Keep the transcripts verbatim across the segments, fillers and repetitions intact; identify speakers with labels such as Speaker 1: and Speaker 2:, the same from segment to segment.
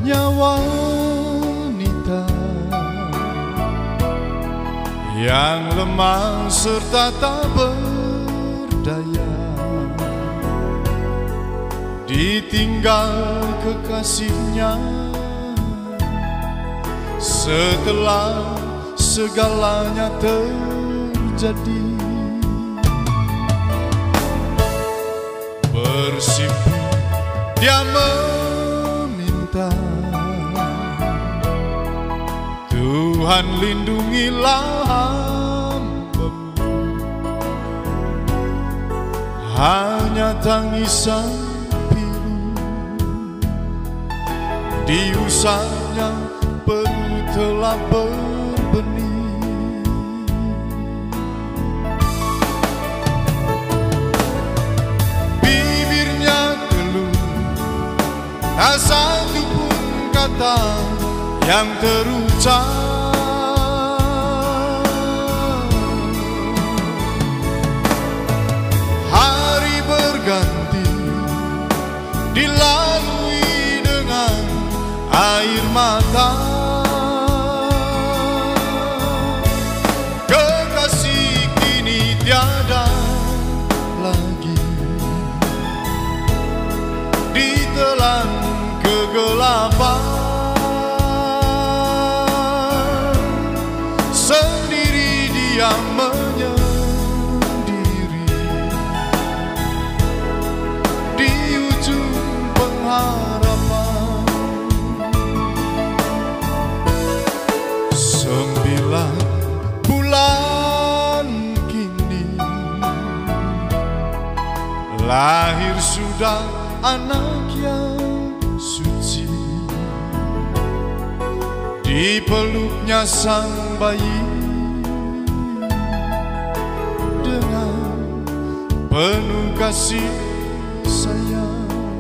Speaker 1: hanya wanita yang lemah serta tak berdaya, ditinggal kekasihnya setelah segalanya terjadi. Bersimpu dia meminta, Tuhan lindungilah hamba-Mu. Hanya tangisan pilu, di usahanya perut telah berbenih. Bibirnya keluh, tak satu pun kata yang terucap. Hari berganti dilalui dengan air mata. Kekasih kini tiada lagi, ditelan kegelapan. Sendiri dia menyendiri di ujung pengharapan. Sembilan bulan kini lahir sudah anak yang suci, di peluknya sang bayi dengan penuh kasih sayang.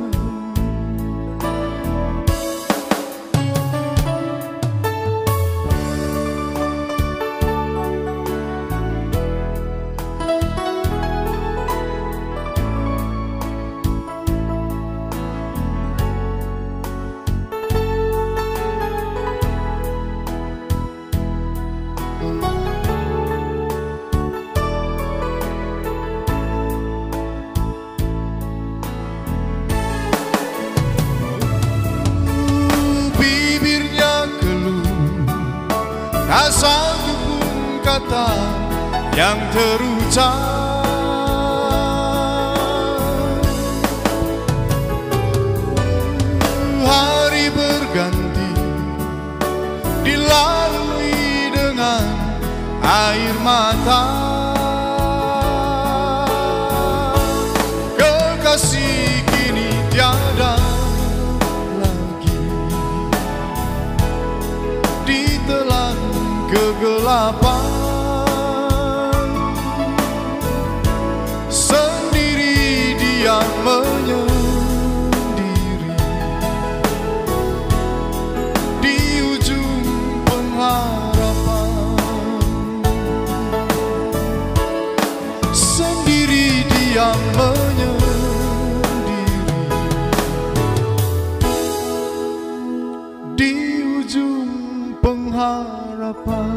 Speaker 1: Tak satu pun kata yang terucap. Hari berganti dilalui dengan air mata. Kekasih kini tiada lagi, ditelan kegelapan. Sendiri dia menyendiri di ujung pengharapan. Sendiri dia menyendiri di ujung pengharapan.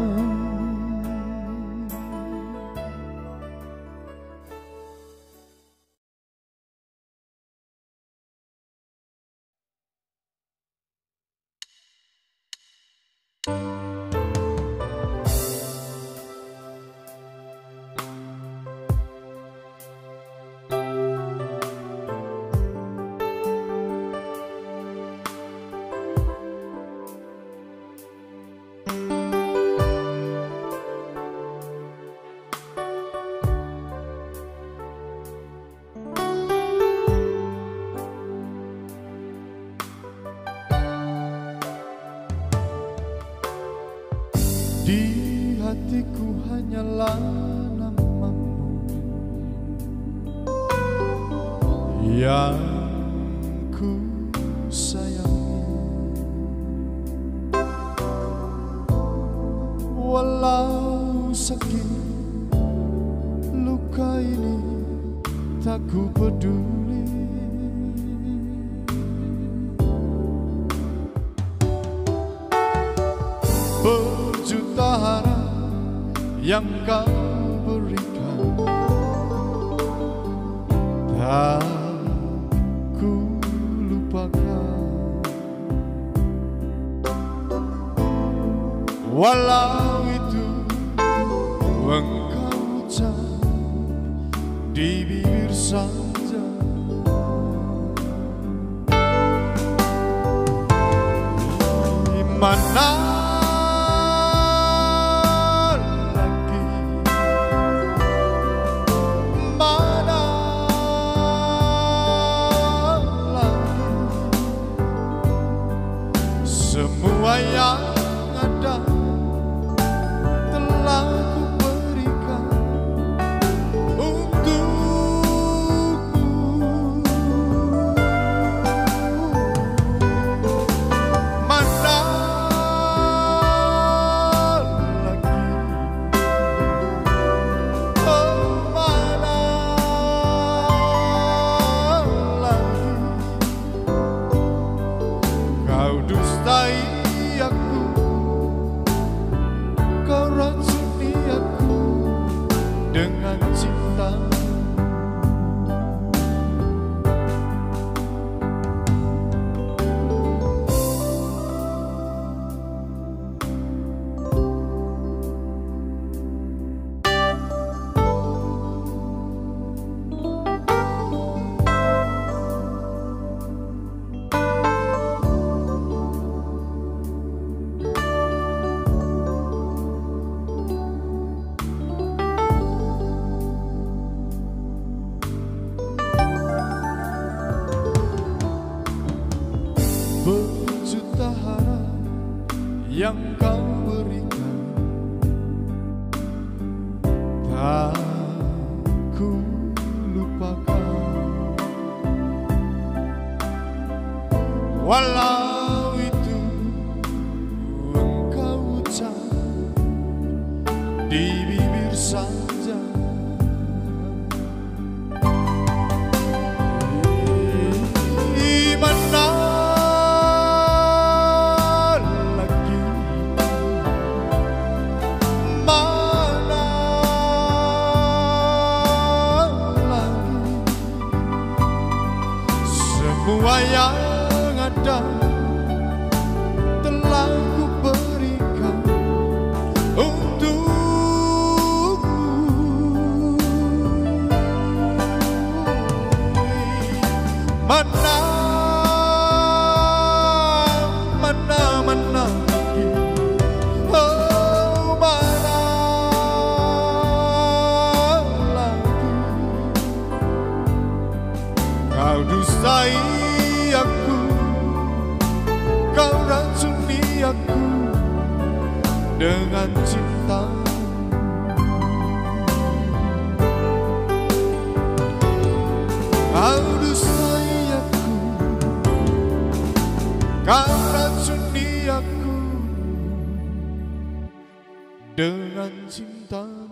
Speaker 1: Di hatiku hanyalah namamu yang ku sayangi. Walau sakit luka ini tak ku peduli. yang kau berikan tak ku lupakan. Walau itu engkau ucap di bibir saja, mana lagi, mana lagi, semua yang ada telah ku berikan untukmu. Mana lagi, oh mana lagi, kau dustai aku, kau racuni aku dengan cinta. Berjuta harap yang kau berikan tak ku lupakan. Walau itu engkau ucap di bibir saja, mana lagi, mana lagi, semua yang ada telah ku berikan untukmu. Mana mana mana lagi, oh mana lagi, kau dustai aku, kau racuni aku dengan cinta. Kau dustai aku, kau racuni aku dengan cintamu.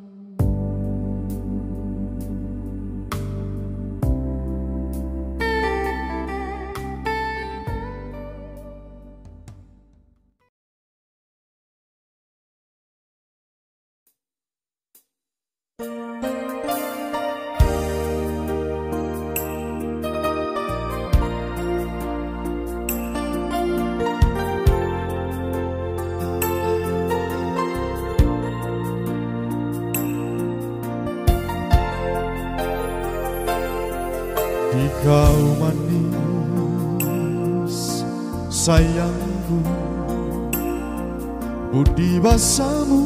Speaker 1: Kau manis sayangku, budi basamu,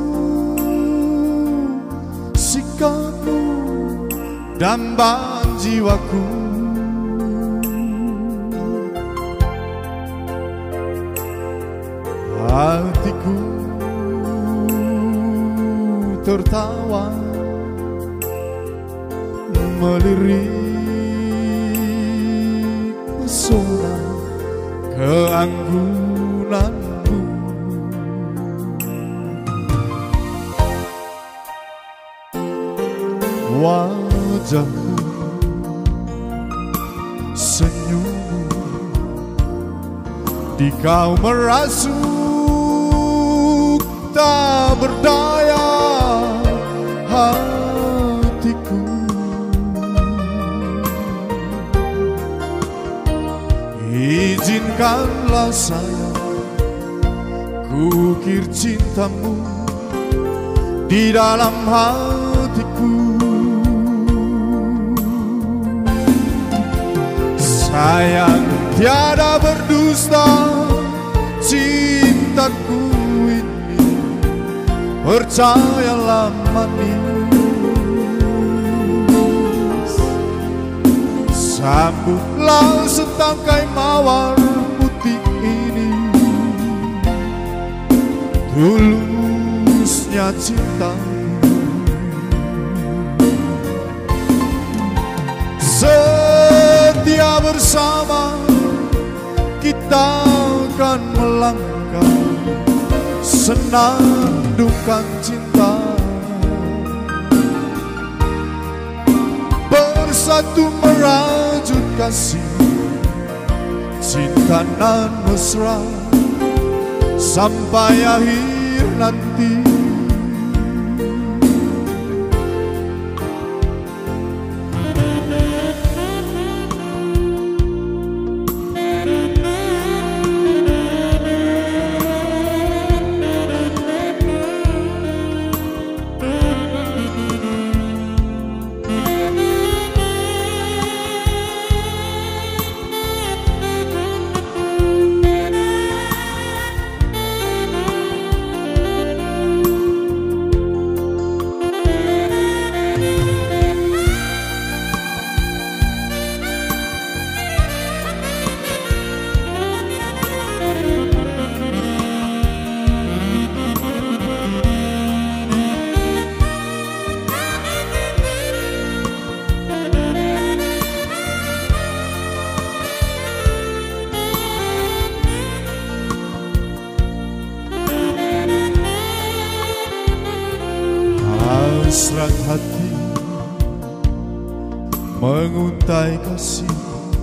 Speaker 1: sikapmu dambaan jiwaku. Hatiku tertawa melirik pesona keanggunanmu. Wajahmu, senyummu, di kau merasuk tak berdaya. hatiku. Izinkanlah sayang kukir cintamu di dalam hatiku. Sayang tiada berdusta, cintaku ini percayalah manis. Sambutlah setangkai mawar putih ini, tulusnya cintamu. Setia bersama kita akan melangkah, senandungkan cinta. Bersatu merajut kasih, cinta nan mesra sampai akhir nanti. Hasrat hati menguntai kasih,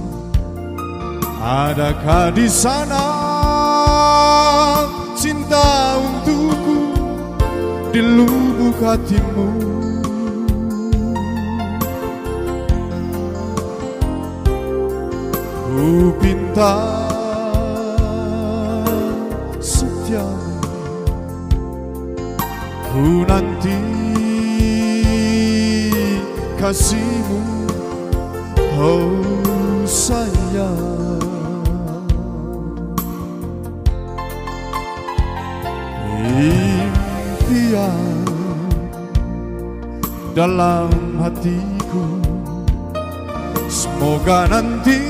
Speaker 1: adakah di sana cinta untukku di lubuk hatimu? Ku pinta setiamu, ku nanti kasihmu, oh sayang. Impian dalam hatiku, semoga nanti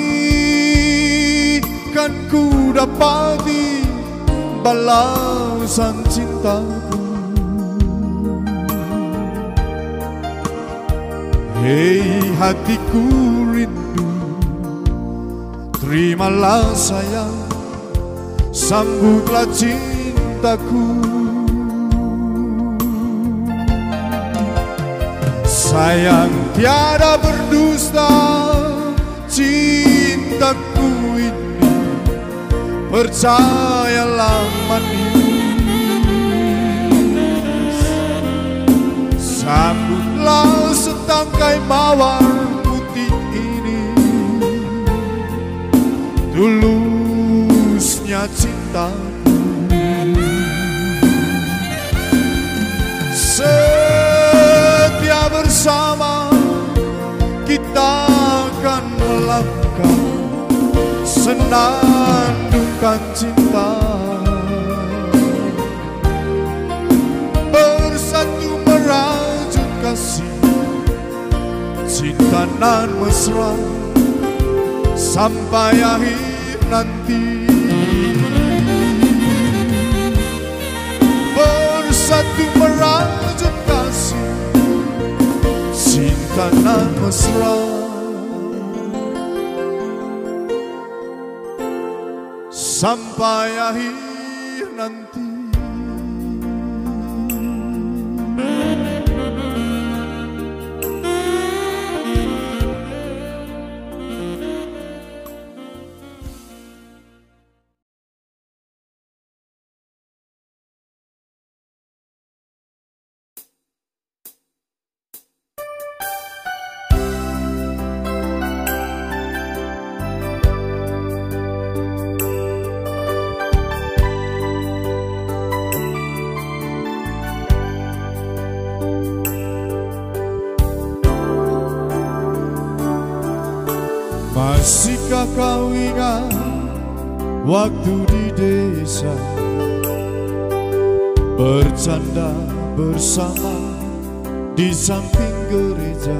Speaker 1: kan ku dapati balasan cintaku. Hei hatiku rindu, terimalah sayang, sambutlah cintaku. Sayang tiada berdusta, cintaku ini percayalah manis. Sambutlah setangkai mawar putih ini, tulusnya cintaku. Setia bersama kita akan melangkah, senandungkan cinta. Bersatu merajut kasih, cinta nan mesra sampai akhir nanti. Bersatu merajut kasih, cinta nan mesra sampai akhir nanti. Masihkah kau ingat waktu di desa, bercanda bersama di samping gereja?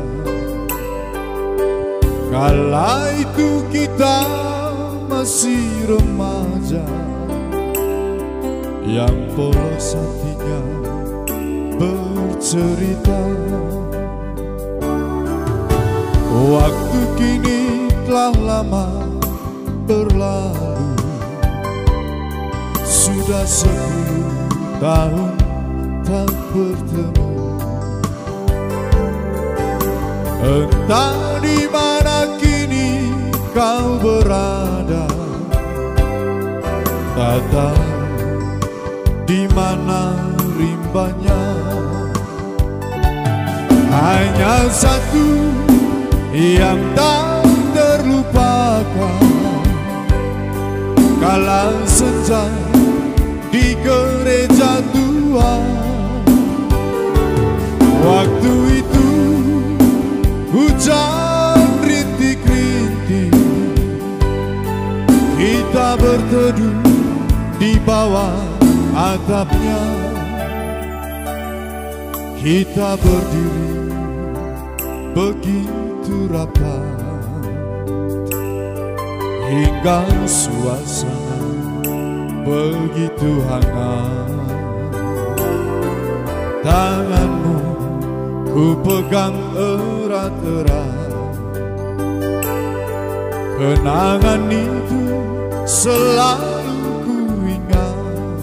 Speaker 1: Kala itu kita masih remaja, yang polos hatinya bercerita. Waktu kini telah lama berlalu, sudah sepuluh tahun tak bertemu. Entah di mana kini kau berada, tak tahu di mana rimbanya. Hanya satu yang tak terlupakan, kala senja di gereja tua. Waktu itu hujan rintik-rintik, kita berteduh di bawah atapnya. Kita berdiri begitu rapat, hingga suasana begitu hangat. Tanganmu ku pegang erat-erat, kenangan itu selalu ku ingat.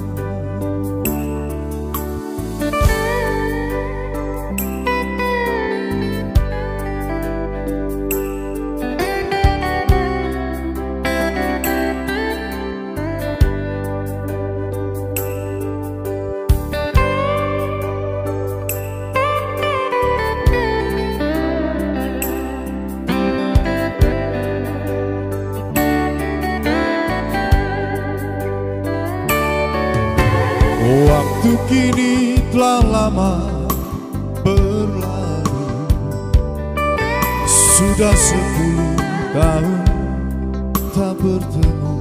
Speaker 1: Waktu kini telah lama berlalu, sudah sepuluh tahun tak bertemu.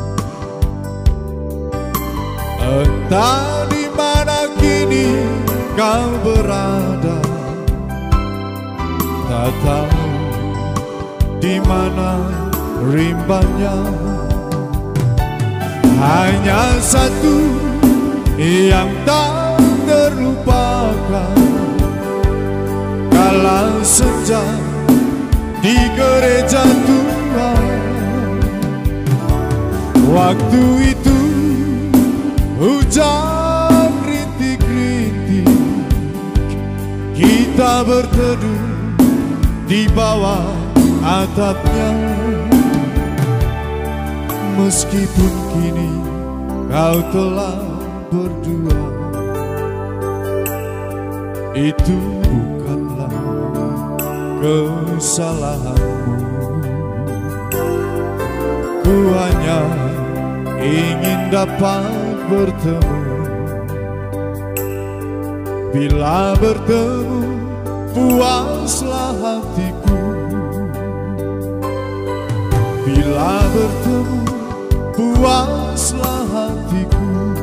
Speaker 1: Entah di mana kini kau berada, tak tahu di mana rimbanya. Hanya satu yang tak terlupakan, kala senja di gereja tua. Waktu itu hujan rintik-rintik, kita berteduh di bawah atapnya. Meskipun kini kau telah berdua, itu bukanlah kesalahanmu. Ku hanya ingin dapat bertemu. Bila bertemu, puaslah hatiku. Bila bertemu, puaslah hatiku.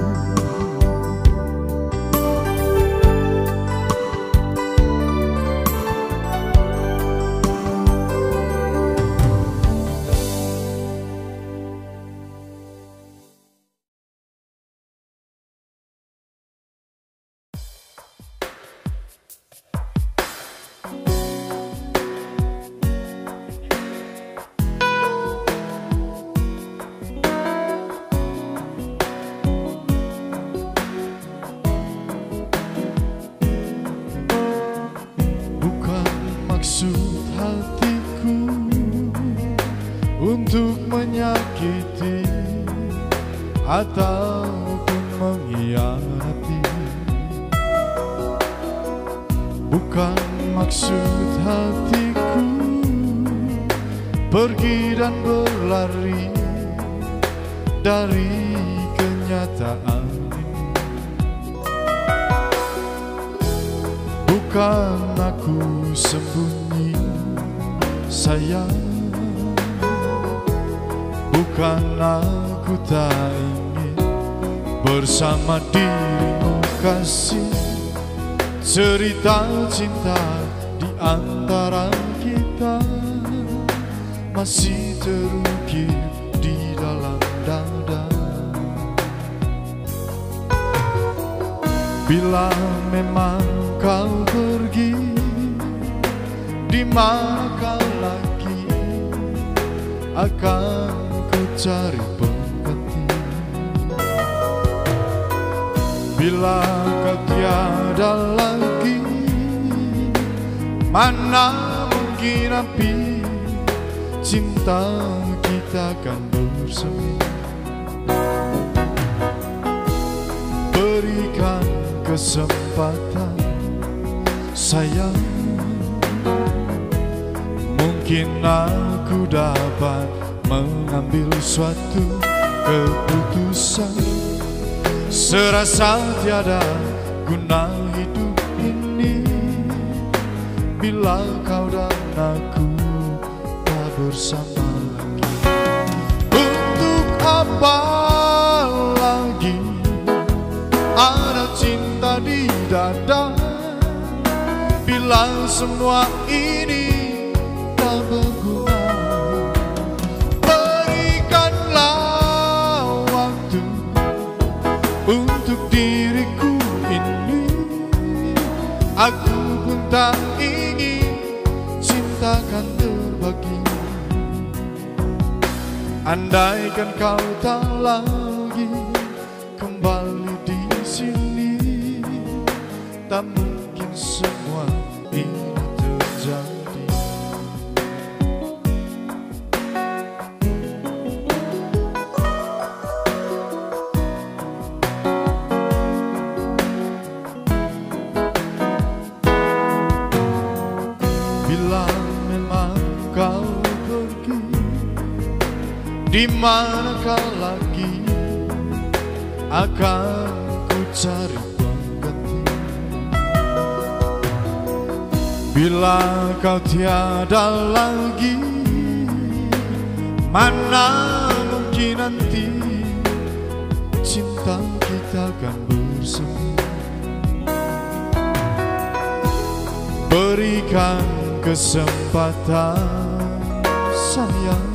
Speaker 1: Untuk menyakiti ataupun mengkhianati, bukan maksud hatiku pergi dan berlari dari kenyataan. Bukan aku sembunyi sayang, Bukan aku tak ingin bersama dirimu kasih, cerita cinta di antara kita masih terukir di dalam dada. Bila memang kau pergi, di mana kau lagi akan ku cari pengganti. Bila kau tiada lagi, mana mungkin api cinta kita akan bersemi. Berikan kesempatan sayang, mungkin aku dapat mengambil suatu keputusan. Serasa tiada guna hidup ini bila kau dan aku tak bersama lagi. Untuk apa lagi ada cinta di dada bila semua ini tak berguna? Berikanlah waktu untuk diriku ini. Aku pun tak ingin cintakan terbagi. Andaikan kau tak lagi kembali di sini, tak mungkin semua ini terjadi. Bila memang kau pergi, di manakah lagi akan ku cari pengganti. Bila kau tiada lagi, mana mungkin nanti cinta kita akan bersemi. Berikan kesempatan sayang,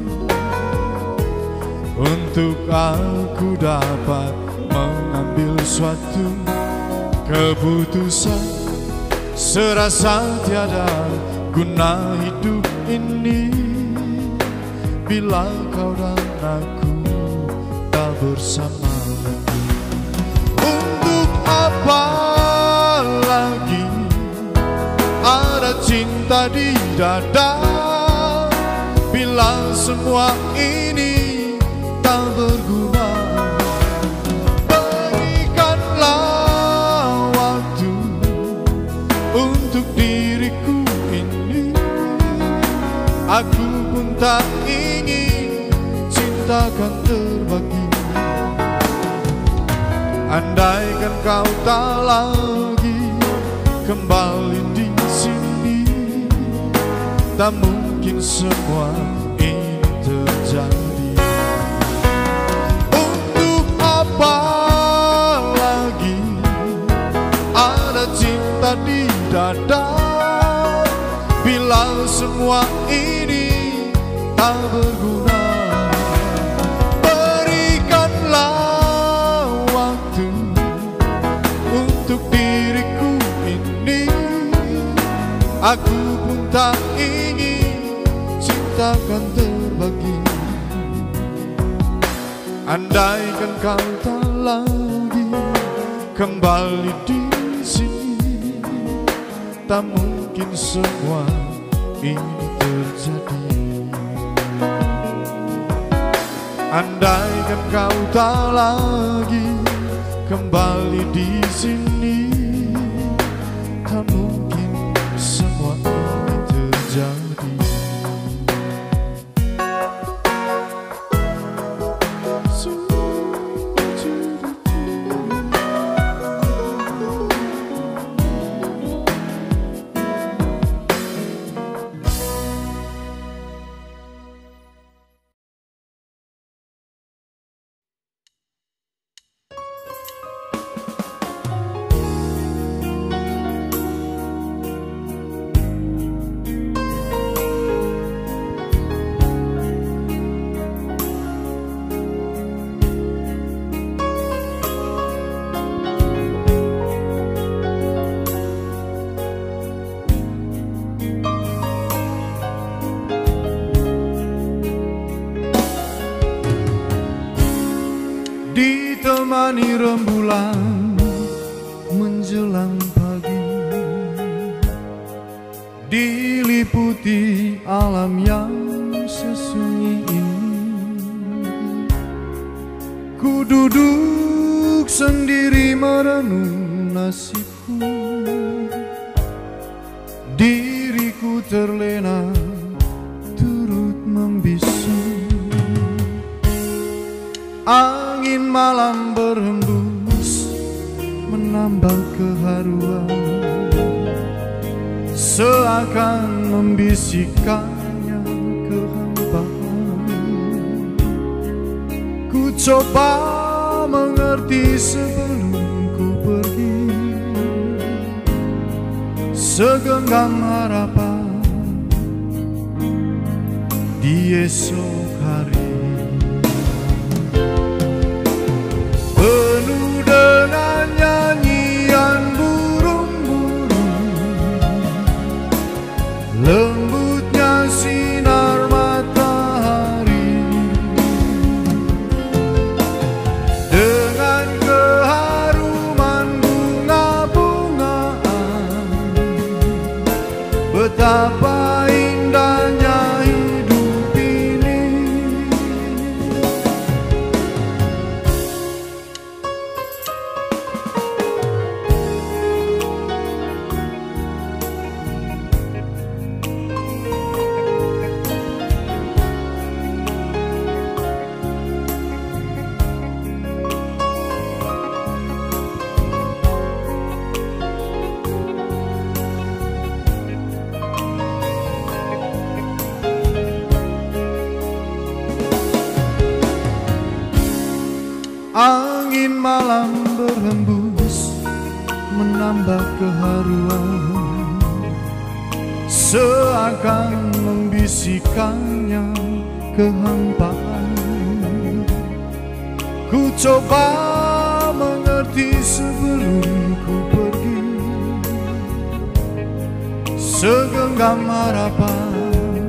Speaker 1: untuk aku dapat mengambil suatu keputusan. Serasa tiada guna hidup ini bila kau dan aku tak bersama lagi. Untuk apa lagi ada cinta di dada bila semua ini tak berguna? Berikanlah waktu untuk diriku ini. Aku pun tak ingin cintakan terbagi. Andaikan kau tak lagi kembali di sini, tak mungkin semua ini terjadi. Untuk apa lagi ada cinta di dada bila semua ini tak berguna? Berikanlah waktu untuk diriku ini. Aku pun tak ingin cintakan terbagi. Andaikan kau tak lagi kembali di sini, tak mungkin semua ini terjadi. Andaikan kau tak lagi kembali di sini, tak mungkin semua ini terjadi. ditemani rembulan menjelang pagi, diliputi alam yang sesunyi ini. Ku duduk sendiri merenung nasibku, diriku terlena turut membisu. Angin malam berhembus menambah keharuan, seakan membisikkannya kehampaan. Ku coba mengerti sebelum ku pergi, segenggam harapan di esok hari. Penuh dengan nyanyian burung-burung, lembutnya sinar matahari, dengan keharuman bunga-bungaan, betapa indahnya hidup ini. Angin malam berhembus menambah keharuan, seakan membisikkannya kehampaan. Ku coba mengerti sebelum ku pergi, segenggam harapan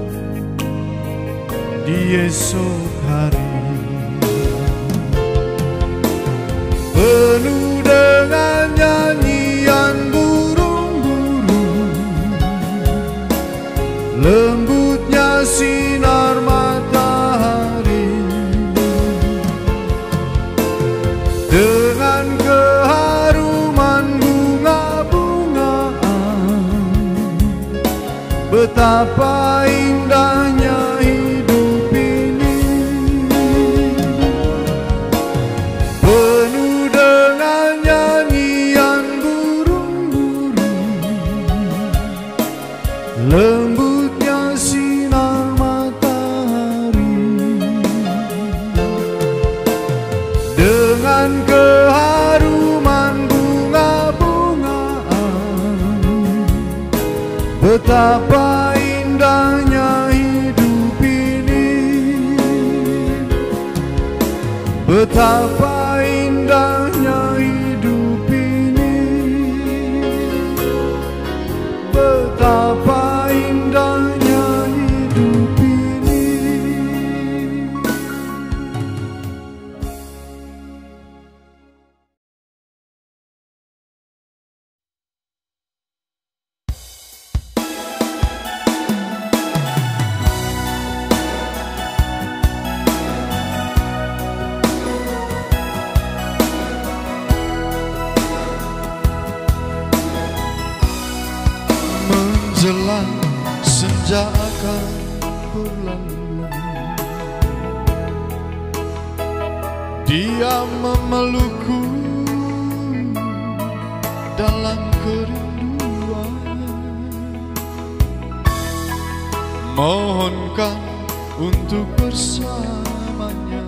Speaker 1: di esok hari. Penuh dengan nyanyian burung-burung, lembutnya sinar matahari, dengan keharuman bunga-bungaan, betapa indahnya hidup ini. Penuh dengan nyanyian burung-burung, lembutnya sinar matahari, dengan keharuman bunga-bungaan, betapa indahnya hidup ini. Betapa indahnya hidup ini, betapa indahnya hidup ini. Menjelang senja akan berlalu, dia memelukku dalam kerinduan. Mohonkan untuk bersamanya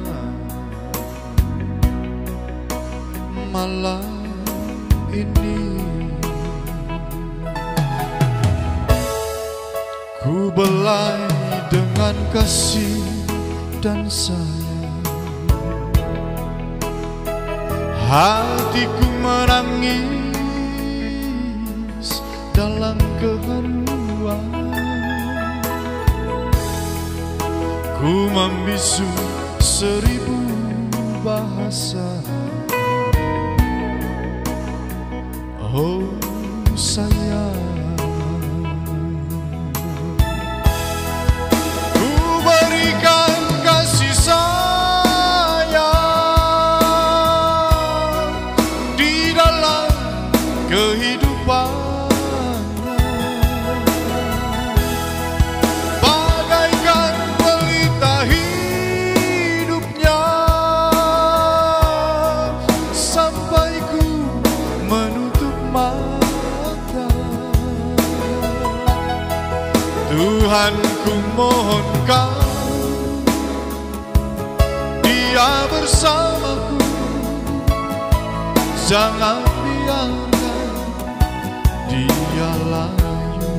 Speaker 1: malam ini. Ku belai dengan kasih dan sayang, hatiku menangis dalam keharuan. Ku membisu seribu batu bahasa. Oh sayang, ku berikan kasih sayang di dalam kehidupan, bagaikan pelita hidupnya sampai ku menutup mata. Tuhan, ku mohon Kau, Dia bersamaku, jangan biarkan Dia layu.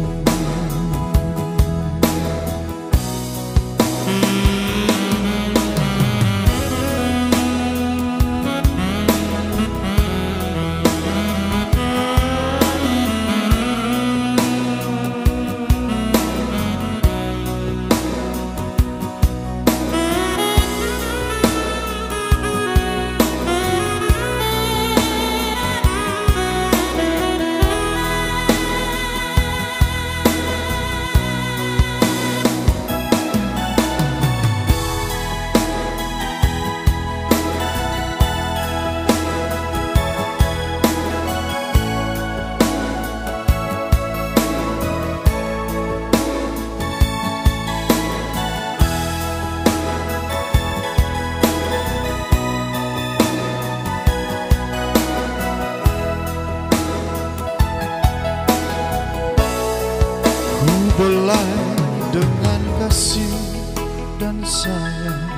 Speaker 1: Belai dengan kasih dan sayang,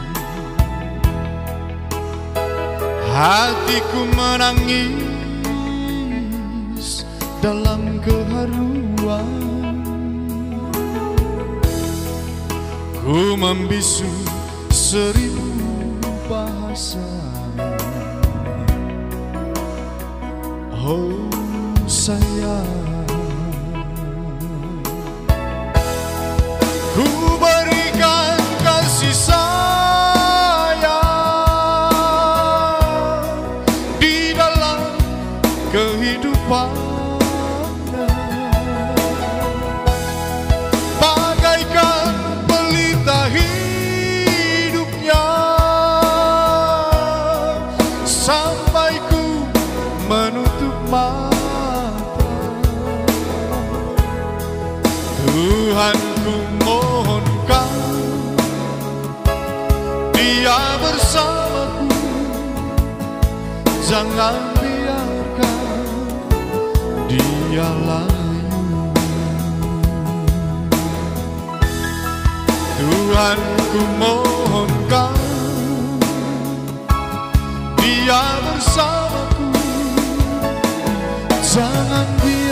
Speaker 1: hatiku menangis dalam keharuan. Ku membisu seribu bahasa. Oh sayang, ku berikan kasih sayang di dalam kehidupan, bagaikan pelita hidupnya sampai ku menutup mata. Tuhan, ku mohon Kau, Dia bersamaku, jangan biarkan Dia layu. Tuhan, ku mohon Kau, Dia bersamaku, jangan biarkan